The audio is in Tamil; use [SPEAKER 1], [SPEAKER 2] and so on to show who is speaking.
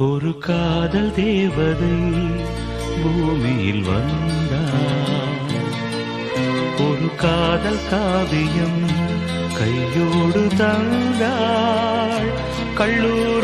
[SPEAKER 1] ஒரு காதல் தேவதை பூமியில் வந்தாள். ஒரு காதல் காவியம் கையோடு தந்தாள். கல்லூரி